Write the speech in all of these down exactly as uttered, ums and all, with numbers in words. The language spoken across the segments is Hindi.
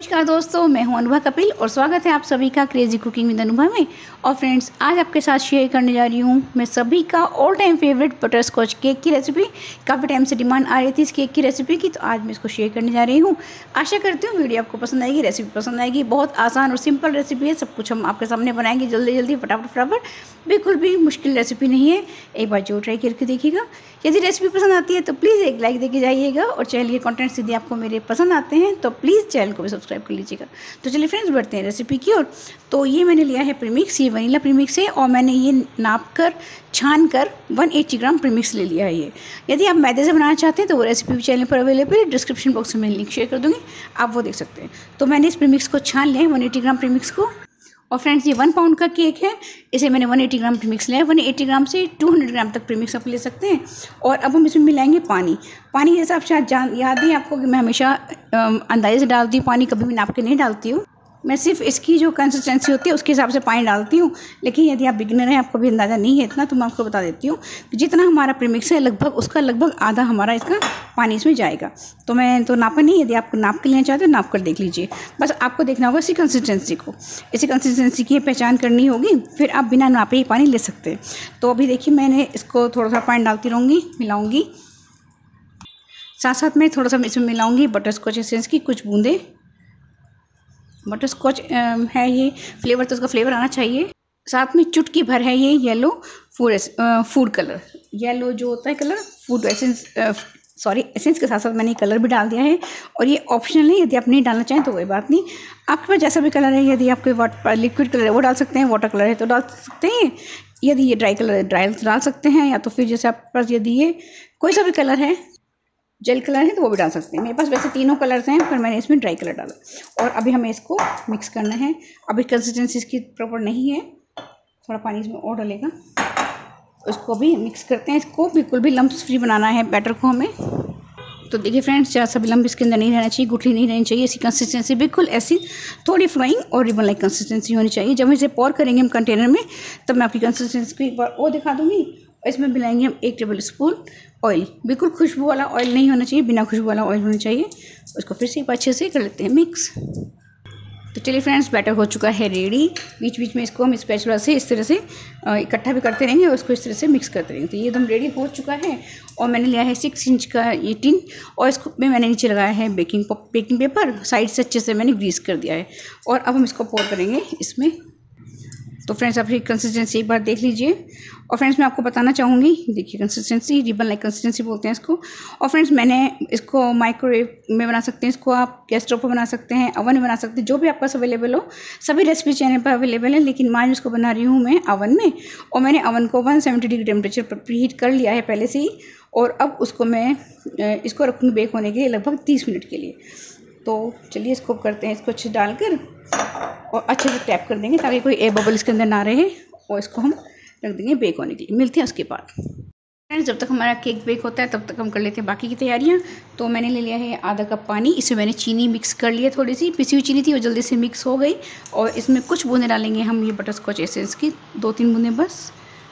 नमस्कार दोस्तों, मैं हूं अनुभा कपिल और स्वागत है आप सभी का क्रेजी कुकिंग विद अनुभा में। और फ्रेंड्स, आज आपके साथ शेयर करने जा रही हूं मैं सभी का all time favourite butterscotch cake की रेसिपी। काफ़ी टाइम से डिमांड आ रही थी इस केक की रेसिपी की, तो आज मैं इसको शेयर करने जा रही हूं। आशा करती हूँ वीडियो आपको पसंद आएगी, रेसिपी पसंद आएगी। बहुत आसान और सिंपल रेसिपी है, सब कुछ हम आपके सामने बनाएंगे जल्दी जल्दी फटाफट फटाफट। बिल्कुल भी मुश्किल रेसिपी नहीं है, एक बार जो ट्राई करके देखिएगा। यदि रेसिपी पसंद आती है तो प्लीज़ एक लाइक देके जाइएगा, और चैनल के कंटेंट्स यदि आपको मेरे पसंद आते हैं तो प्लीज़ चैनल को भी सब्सक्राइब कर लीजिएगा। तो चलिए फ्रेंड्स, बढ़ते हैं रेसिपी की ओर। तो ये मैंने लिया है प्रीमिक्स, ये वनीला प्रीमिक्स है, और मैंने ये नाप कर छान कर एक सौ अस्सी ग्राम प्रीमिक्स ले लिया है ये। यदि आप मैदे से बनाना चाहते हैं तो वो रेसिपी भी चैनल पर अवेलेबल है, डिस्क्रिप्शन बॉक्स में लिंक शेयर कर दूँगी, आप वो देख सकते हैं। तो मैंने इस प्रीमिक्स को छान लिया है, एक सौ अस्सी ग्राम प्रीमिक्स को। और फ्रेंड्स, ये वन पाउंड का केक है, इसे मैंने एक सौ अस्सी ग्राम प्रीमिक्स लिया है। एक सौ अस्सी ग्राम से दो सौ ग्राम तक प्रीमिक्स आप ले सकते हैं। और अब हम इसमें मिलाएंगे पानी। पानी जैसा आप शायद जान याद है आपको कि मैं हमेशा अंदाजे से डालती हूँ पानी, कभी भी नाप के नहीं डालती हूँ। मैं सिर्फ इसकी जो कंसिस्टेंसी होती है उसके हिसाब से पानी डालती हूँ। लेकिन यदि आप बिगिनर हैं, आपको भी अंदाज़ा नहीं है इतना, तो मैं आपको बता देती हूँ कि जितना हमारा प्रीमिक्स है लगभग उसका लगभग आधा हमारा इसका पानी इसमें जाएगा। तो मैं तो नापा नहीं, यदि आप नाप के लेना चाहते हो नाप कर देख लीजिए। बस आपको देखना होगा इसी कंसिस्टेंसी को, इसी कंसिस्टेंसी की पहचान करनी होगी, फिर आप बिना नापे ही पानी ले सकते हैं। तो अभी देखिए, मैंने इसको थोड़ा सा पानी डालती रहूँगी, मिलाऊँगी। साथ साथ में थोड़ा सा इसमें मिलाऊँगी बटर स्कॉच एसेंस की कुछ बूंदे। बटर स्कॉच है ये, फ्लेवर तो उसका फ्लेवर आना चाहिए। साथ में चुटकी भर है ये yellow food food colour, yellow जो होता है colour, food essence sorry essence के साथ साथ मैंने कलर भी डाल दिया है। और ये ऑप्शनल है, यदि आप नहीं डालना चाहें तो कोई बात नहीं, आपके पास जैसा भी कलर है। यदि आपके वाटर लिक्विड कलर है वो डाल सकते हैं, वाटर कलर है तो डाल सकते हैं। यदि ये ड्राई कलर है ड्राई डाल सकते हैं, या तो फिर जैसे आपके पास यदि ये कोई सा भी कलर है, जेल कलर है तो वो भी डाल सकते हैं। मेरे पास वैसे तीनों कलर्स हैं, पर मैंने इसमें ड्राई कलर डाला। और अभी हमें इसको मिक्स करना है। अभी कंसिस्टेंसी इसकी प्रॉपर नहीं है, थोड़ा पानी इसमें और डलेगा। उसको भी मिक्स करते हैं। इसको बिल्कुल भी लम्प्स फ्री बनाना है बैटर को हमें। तो देखिए फ्रेंड्स, ज़्यादा सभी लम्ब इसके अंदर नहीं रहना चाहिए, गुठली नहीं रहनी चाहिए। इसकी कंसिस्टेंसी बिल्कुल ऐसी थोड़ी फ्लोइंग और रिबन लाइक कंसिस्टेंसी होनी चाहिए। जब इसे पोर करेंगे हम कंटेनर में, तब मैं आपकी कंसिस्टेंसी को एक बार और दिखा दूँगी। इसमें मिलाएंगे हम एक टेबल स्पून ऑयल। बिल्कुल खुशबू वाला ऑयल नहीं होना चाहिए, बिना खुशबू वाला ऑयल होना चाहिए। उसको फिर से एक बार अच्छे से कर लेते हैं मिक्स। तो चलिए फ्रेंड्स, बैटर हो चुका है रेडी। बीच बीच में इसको हम स्पैचुला से इस तरह से इकट्ठा भी करते रहेंगे और उसको इस तरह से मिक्स करते रहेंगे। तो ये एकदम रेडी हो चुका है। और मैंने लिया है सिक्स इंच का ये टिन, और इसको में मैंने नीचे लगाया है बेकिंग बेकिंग पेपर, साइड से अच्छे से मैंने ग्रीस कर दिया है। और अब हम इसको पोर करेंगे इसमें। तो फ्रेंड्स, आप ये कंसिस्टेंसी एक बार देख लीजिए। और फ्रेंड्स, मैं आपको बताना चाहूँगी, देखिए कंसिस्टेंसी, रिबन लाइक कंसिस्टेंसी बोलते हैं इसको। और फ्रेंड्स, मैंने इसको माइक्रोवेव में बना सकते हैं, इसको आप गैस स्टोव पर बना सकते हैं, ओवन में बना सकते हैं, जो भी आपके पास अवेलेबल हो। सभी रेसिपी चैनल पर अवेलेबल है, लेकिन मैं इसको बना रही हूँ मैं ओवन में। और मैंने ओवन को एक सौ सत्तर डिग्री टेम्परेचर पर प्रीहीट कर लिया है पहले से ही। और अब उसको मैं इसको रखूँगी बेक होने के लिए लगभग तीस मिनट के लिए। तो चलिए इसको करते हैं, इसको अच्छे डालकर और अच्छे से टैप कर देंगे ताकि कोई एयर बबल इसके अंदर ना रहे। और इसको हम रख देंगे बेक होने के लिए। मिलते हैं उसके बाद। फ्रेंड्स, जब तक हमारा केक बेक होता है तब तक हम कर लेते हैं बाकी की तैयारियां। तो मैंने ले लिया है आधा कप पानी, इसमें मैंने चीनी मिक्स कर लिया, थोड़ी सी पिसी हुई चीनी थी वो जल्दी से मिक्स हो गई। और इसमें कुछ बूंदें डालेंगे हम ये बटर स्कॉच एसेंस की, दो तीन बूंदें बस।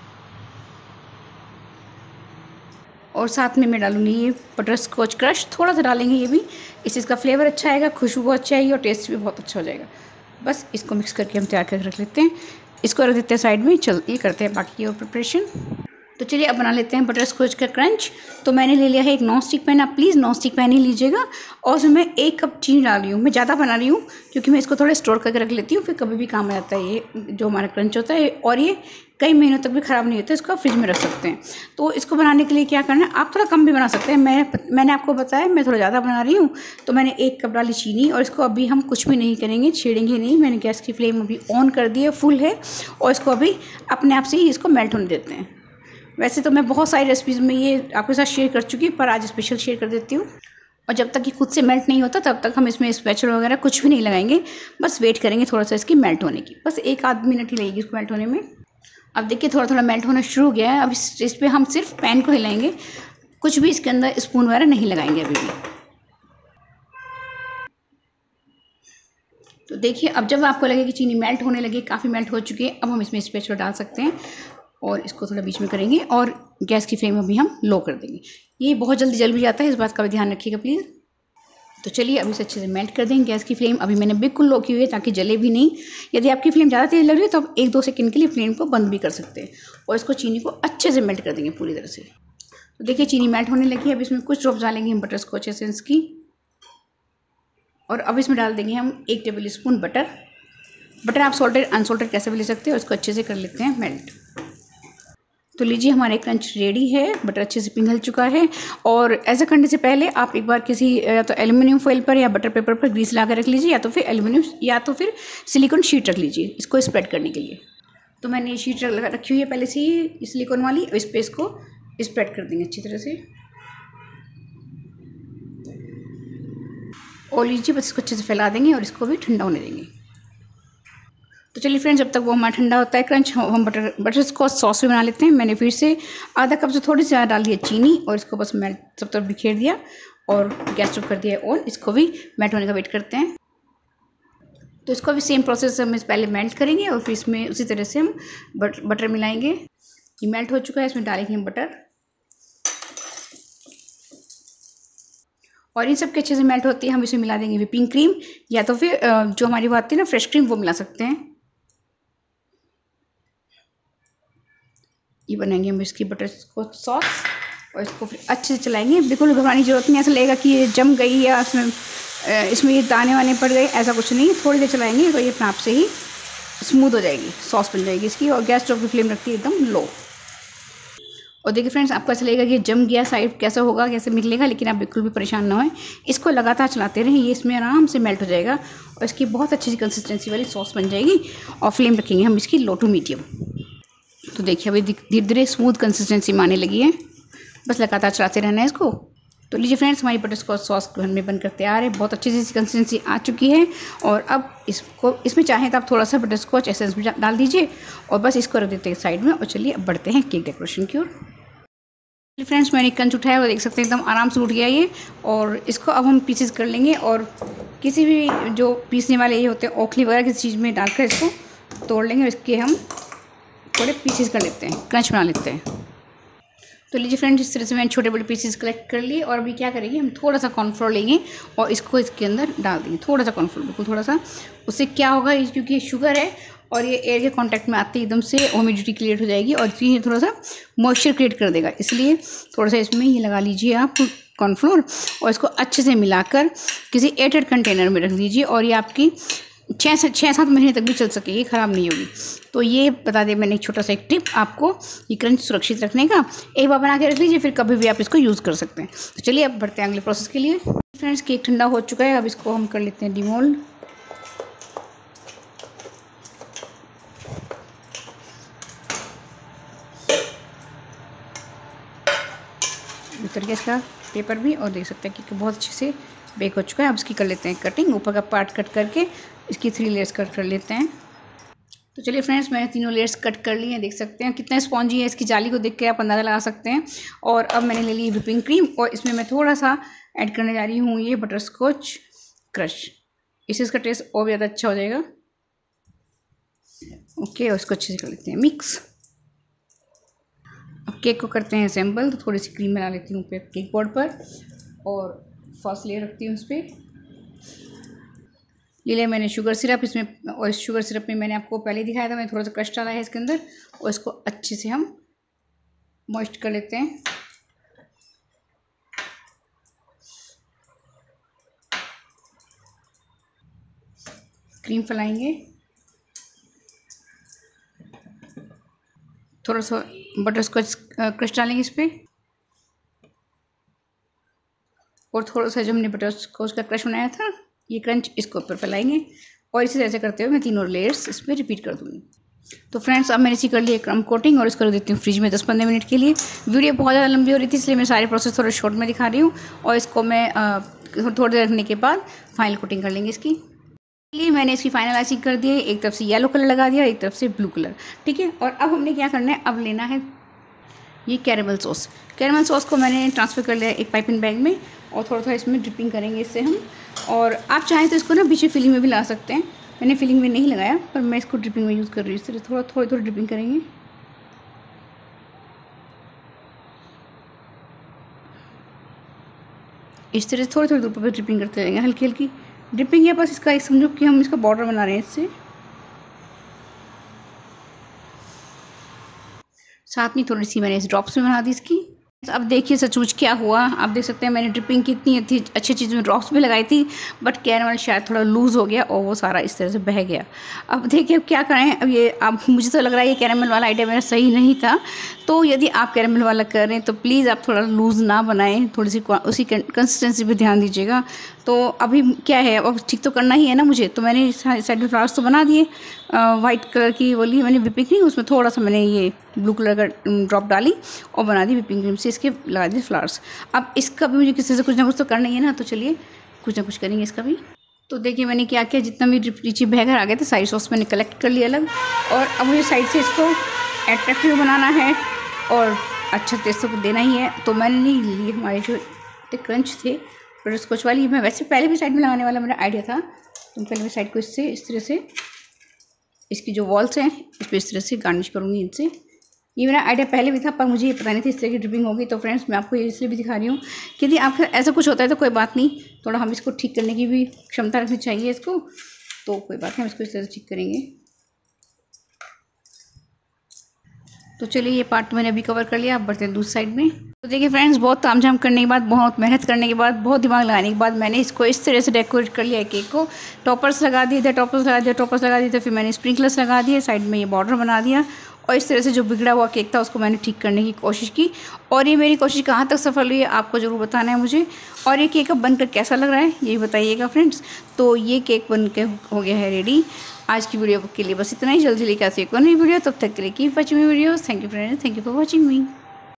और साथ में मैं डालूंगी ये बटर स्कॉच क्रश, थोड़ा सा डालेंगे ये भी, इससे इसका फ्लेवर अच्छा आएगा, खुशबू बहुत अच्छी आएगी और टेस्ट भी बहुत अच्छा हो जाएगा। बस इसको मिक्स करके हम तैयार करके रख लेते हैं। इसको रख देते हैं साइड में। चल ये करते हैं बाकी और प्रिपरेशन। तो चलिए अब बना लेते हैं बटर स्कॉच का क्रंच। तो मैंने ले लिया है एक नॉन स्टिक पैन, आप प्लीज़ नॉन स्टिक पैन ही लीजिएगा। और उसमें मैं एक कप चीनी डाल रही हूँ। मैं ज़्यादा बना रही हूँ क्योंकि मैं इसको थोड़ा स्टोर करके रख लेती हूँ, फिर कभी भी काम आ जाता है ये जो हमारा क्रंच होता है। और ये कई महीनों तक भी ख़राब नहीं होता, इसको फ्रिज में रख सकते हैं। तो इसको बनाने के लिए क्या करना है, आप थोड़ा कम भी बना सकते हैं। मैं मैंने आपको बताया मैं थोड़ा ज़्यादा बना रही हूँ, तो मैंने एक कप डाली चीनी। और इसको अभी हम कुछ भी नहीं करेंगे, छेड़ेंगे नहीं। मैंने गैस की फ्लेम अभी ऑन कर दी है, फुल है। और इसको अभी अपने आप से ही इसको मेल्ट होने देते हैं। वैसे तो मैं बहुत सारी रेसिपीज़ में ये आपके साथ शेयर कर चुकी, पर आज स्पेशल शेयर कर देती हूँ। और जब तक ये खुद से मेल्ट नहीं होता तब तक हम इसमें स्पैचुला वगैरह कुछ भी नहीं लगाएंगे, बस वेट करेंगे थोड़ा सा इसकी मेल्ट होने की। बस एक आध मिनट ही लगेगी इसको मेल्ट होने में। अब देखिए थोड़ा थोड़ा मेल्ट होना शुरू हो गया है। अब इस इस पर हम सिर्फ पैन को हिलाएंगे, कुछ भी इसके अंदर स्पून वगैरह नहीं लगाएंगे अभी भी। तो देखिए, अब जब आपको लगे कि चीनी मेल्ट होने लगी, काफ़ी मेल्ट हो चुकी है, अब हम इसमें स्पैचुला डाल सकते हैं। और इसको थोड़ा बीच में करेंगे और गैस की फ्लेम अभी हम लो कर देंगे। ये बहुत जल्दी जल भी जाता है, इस बात का भी ध्यान रखिएगा प्लीज़। तो चलिए अभी इसे अच्छे से मेल्ट कर देंगे। गैस की फ्लेम अभी मैंने बिल्कुल लो की हुई है ताकि जले भी नहीं। यदि आपकी फ्लेम ज़्यादा तेज लग रही है तो आप एक दो सेकंड के लिए फ्लेम को बंद भी कर सकते हैं और इसको चीनी को अच्छे से मेल्ट कर देंगे पूरी तरह से। तो देखिए चीनी मेल्ट होने लगी है। अब इसमें कुछ ड्रॉप डालेंगे हम बटर स्कॉच एसेंस की और अब इसमें डाल देंगे हम एक टेबल स्पून बटर। बटर आप सॉल्टेड अनसॉल्टेड कैसे भी ले सकते हैं और इसको अच्छे से कर लेते हैं मेल्ट। तो लीजिए हमारा क्रंच रेडी है, बटर अच्छे से पिघल चुका है। और ऐसा करने से पहले आप एक बार किसी या तो एल्यूमिनियम फॉइल पर या बटर पेपर पर ग्रीस लगा रख लीजिए, या तो फिर एल्यूमिनियम या तो फिर सिलिकॉन शीट रख लीजिए इसको स्प्रेड करने के लिए। तो मैंने ये शीट रखी हुई है पहले से ही सिलिकॉन वाली, इस पर इसको स्प्रेड कर देंगे अच्छी तरह से। और लीजिए बस इसको अच्छे से फैला देंगे और इसको भी ठंडा होने देंगे। तो चलिए फ्रेंड्स, जब तक वो हमारा ठंडा होता है क्रंच, हम बटर बटर स्कॉच सॉस भी बना लेते हैं। मैंने फिर से आधा कप से थोड़ी सी ज़्यादा डाल दिया चीनी और इसको बस मेल्ट सब तरफ बिखेर दिया और गैस ऑफ कर दिया और इसको भी मेल्ट होने का वेट करते हैं। तो इसको भी सेम प्रोसेस हम पहले मेल्ट करेंगे और फिर इसमें उसी तरह से हम बटर बटर मिलाएंगे। ये मेल्ट हो चुका है, इसमें डालेंगे हम बटर और इन सब के अच्छे से मेल्ट होती है हम इसमें मिला देंगे व्हिपिंग क्रीम, या तो फिर जो हमारी वो आती है ना फ्रेश क्रीम, वो मिला सकते हैं। ये बनाएंगे हम इसकी बटर स्कॉच सॉस और इसको फिर अच्छे से चलाएंगे। बिल्कुल घबराने की जरूरत नहीं, ऐसा लगेगा कि ये जम गई या इसमें इसमें ये दाने वाने पड़ गए, ऐसा कुछ नहीं। थोड़ी देर चलाएंगे तो ये अपने आप से ही स्मूथ हो जाएगी, सॉस बन जाएगी इसकी। और गैस स्टोव की फ्लेम रखती है एकदम लो। और देखिए फ्रेंड्स, आपको ऐसा लगेगा कि जम गया, साइड कैसा होगा, कैसे निकलेगा, लेकिन आप बिल्कुल भी परेशान ना हों। इसको लगातार चलाते रहें, ये इसमें आराम से मेल्ट हो जाएगा और इसकी बहुत अच्छी सी कंसिस्टेंसी वाली सॉस बन जाएगी। और फ्लेम रखेंगे हम इसकी लो टू मीडियम। तो देखिए अभी धीरे धीरे स्मूथ कंसिस्टेंसी में आने लगी है, बस लगातार चलाते रहना है इसको। तो लीजिए फ्रेंड्स, हमारी बटर स्कॉच सॉस घर में बनकर तैयार है। बहुत अच्छी सी कंसिस्टेंसी आ चुकी है। और अब इसको इसमें चाहें तो आप थोड़ा सा बटर स्कॉच एसेंस भी डाल दीजिए और बस इसको रख देते हैं साइड में। और चलिए अब बढ़ते हैं केक डेकोरेशन की ओर। फ्रेंड्स, मैंने क्रंच उठाया, वो देख सकते हैं एकदम आराम से उठ गया ये। और इसको अब हम पीसेस कर लेंगे और किसी भी जो पीसने वाले ये होते हैं ओखली वगैरह किसी चीज़ में डालकर इसको तोड़ लेंगे और इसके हम थोड़े पीसेस कर लेते हैं, क्रंच बना लेते हैं। तो लीजिए फ्रेंड्स, इस तरह से मैंने छोटे बड़े पीसेस कलेक्ट कर लिए। और अभी क्या करेंगे, हम थोड़ा सा कॉर्नफ्लोर लेंगे और इसको इसके अंदर डाल देंगे, थोड़ा सा कॉर्नफ्लोर, बिल्कुल थोड़ा सा। उससे क्या होगा, क्योंकि ये शुगर है और ये एयर के कांटेक्ट में आते ही एकदम से ह्यूमिडिटी क्रिएट हो जाएगी और ये थोड़ा सा मॉइस्चर क्रिएट कर देगा। इसलिए थोड़ा सा इसमें ये लगा लीजिए आप कॉर्नफ्लोर और इसको अच्छे से मिलाकर किसी एयरटाइट कंटेनर में रख दीजिए। और ये आपकी छः से छः सात महीने तक भी चल सकेगी, ख़राब नहीं होगी। तो ये बता दें मैंने एक छोटा सा एक टिप आपको, ये क्रंच सुरक्षित रखने का। एक बार बना के रख लीजिए, फिर कभी भी आप इसको यूज़ कर सकते हैं। तो चलिए अब बढ़ते हैं अगले प्रोसेस के लिए। फ्रेंड्स, केक ठंडा हो चुका है, अब इसको हम कर लेते हैं डिमोल्ड। उतर गया इसका पेपर भी और देख सकते हैं कि बहुत अच्छे से बेक हो चुका है। अब इसकी कर लेते हैं कटिंग, ऊपर का पार्ट कट करके इसकी थ्री लेयर्स कट कर लेते हैं। तो चलिए फ्रेंड्स, मैंने तीनों लेयर्स कट कर लिए हैं, देख सकते हैं कितना स्पॉन्जी है। इसकी जाली को देख के आप अंदाज़ा लगा सकते हैं। और अब मैंने ले ली व्हिपिंग क्रीम और इसमें मैं थोड़ा सा ऐड करने जा रही हूँ ये बटर स्कॉच क्रश। इससे इसका टेस्ट और भी ज़्यादा अच्छा हो जाएगा। ओके, और इसको अच्छे से कर लेते हैं मिक्स। अब केक को करते हैं असेंबल। तो थोड़ी सी क्रीम बना लेती हूँ केक बोर्ड पर और फर्स्ट लेयर रखती हूँ उस पर। ले लिया मैंने शुगर सिरप इसमें, और इस शुगर सिरप में मैंने आपको पहले दिखाया था, मैंने थोड़ा सा क्रश डाला है इसके अंदर और इसको अच्छे से हम मॉइस्ट कर लेते हैं। क्रीम फैलाएंगे, थोड़ा सा बटर स्कॉच क्रश डालेंगे इस पर और थोड़ा सा जो हमने बटर स्कॉच का क्रश बनाया था ये क्रंच इसके ऊपर फैलाएंगे। और इसी तरह से करते हुए मैं तीनों लेयर्स इस पर रिपीट कर दूँगी। तो फ्रेंड्स, अब मैंने इसी कर लिया क्रम कोटिंग और इसको रख देती हूँ फ्रिज में दस पंद्रह मिनट के लिए। वीडियो बहुत ज़्यादा लंबी हो रही थी, इसलिए मैं सारे प्रोसेस थोड़े शॉर्ट में दिखा रही हूँ। और इसको मैं थोड़ी देर रखने के बाद फाइनल कोटिंग कर लेंगे इसकी। लिए मैंने इसकी फाइनलाइजिंग कर दी है, एक तरफ से येलो कलर लगा दिया, एक तरफ से ब्लू कलर, ठीक है। और अब हमने क्या करना है, अब लेना है ये कैरेमल सॉस। कैरेमल सॉस को मैंने ट्रांसफ़र कर लिया एक पाइपिंग बैग में और थोड़ा थोड़ा इसमें ड्रिपिंग करेंगे इससे हम। और आप चाहें तो इसको ना पीछे फिलिंग में भी ला सकते हैं, मैंने फिलिंग में नहीं लगाया पर मैं इसको ड्रिपिंग में यूज़ कर रही हूँ। इस तरह थोड़ा थोड़ी थोड़ी ड्रिपिंग करेंगे। इस तरह से थोड़ी थोड़ी दूर पर ड्रिपिंग करते रहेंगे, हल्की हल्की ड्रिपिंग है बस। इसका एक समझो कि हम इसका बॉर्डर बना रहे हैं इससे। साथ में थोड़ी सी मैंने इस ड्रॉप्स में बना दी इसकी। अब देखिए सचमुच क्या हुआ। आप देख सकते हैं मैंने ड्रिपिंग कितनी अच्छी अच्छी चीज़ में ड्रॉप्स भी लगाई थी, बट कैरमल शायद थोड़ा लूज़ हो गया और वो सारा इस तरह से बह गया। अब देखिए अब क्या करें। अब ये अब मुझे तो लग रहा है ये कैरमल वाला आइडिया मेरा सही नहीं था। तो यदि आप कैरमल वाला कर रहे हैं तो प्लीज़ आप थोड़ा लूज़ ना बनाएं, थोड़ी सी उसी कंसिस्टेंसी पे ध्यान दीजिएगा। तो अभी क्या है, अब ठीक तो करना ही है ना मुझे। तो मैंने साइड में फ्लावर्स तो बना दिए, वाइट कलर की वो ली मैंने व्हिपिंग क्रीम, उसमें थोड़ा सा मैंने ये ब्लू कलर का ड्रॉप डाली और बना दी व्हिपिंग क्रीम से इसके लगा दिए फ्लावर्स। अब इसका भी मुझे किसी से कुछ ना कुछ तो करना ही है ना, तो चलिए कुछ ना कुछ करेंगे इसका भी। तो देखिए मैंने क्या किया, जितना भी नीचे बहकर आ गए थे साइड सॉस मैंने कलेक्ट कर लिया अलग, और अब मुझे साइड से इसको अट्रैक्टिव बनाना है और अच्छा टेस्ट तो देना ही है। तो मैंने नहीं लिए हमारे जो क्रंच थे बटरस्कॉच वाली, मैं वैसे पहले भी साइड में लगाने वाला मेरा आइडिया था। तो पहले मैं साइड को इससे इस तरह से इसकी जो वॉल्स हैं इस पर इस तरह से गार्निश करूँगी इनसे। ये मेरा आइडिया पहले भी था पर मुझे ये पता नहीं था इस तरह की ड्रिपिंग होगी। तो फ्रेंड्स मैं आपको ये इसलिए भी दिखा रही हूँ कि यदि आपका ऐसा कुछ होता है तो कोई बात नहीं, थोड़ा हम इसको ठीक करने की भी क्षमता रखनी चाहिए इसको। तो कोई बात नहीं, हम इसको इस तरह से ठीक करेंगे। तो चलिए ये पार्ट मैंने अभी कवर कर लिया। अब बढ़ते हैं दूसरी साइड में। तो देखिए फ्रेंड्स बहुत तामझाम करने के बाद, बहुत मेहनत करने के बाद, बहुत दिमाग लगाने के बाद मैंने इसको इस तरह से डेकोरेट कर लिया है केक को। टॉपर्स लगा दिए थे, टॉपर्स लगा दिए टॉपर्स लगा दिए थे फिर मैंने स्प्रिंकलर्स लगा दिए, साइड में ये बॉर्डर बना दिया और इस तरह से जो बिगड़ा हुआ केक था उसको मैंने ठीक करने की कोशिश की। और ये मेरी कोशिश कहाँ तक सफल हुई है आपको ज़रूर बताना है मुझे। और ये केक अब बनकर कैसा लग रहा है ये बताइएगा फ्रेंड्स। तो ये केक बन के हो गया है रेडी। आज की वीडियो के लिए बस इतना ही। जल्दी लेकर आती है एक और नई वीडियो, तब तक के लिए keep watching my videos. Thank you friends, thank you for watching me.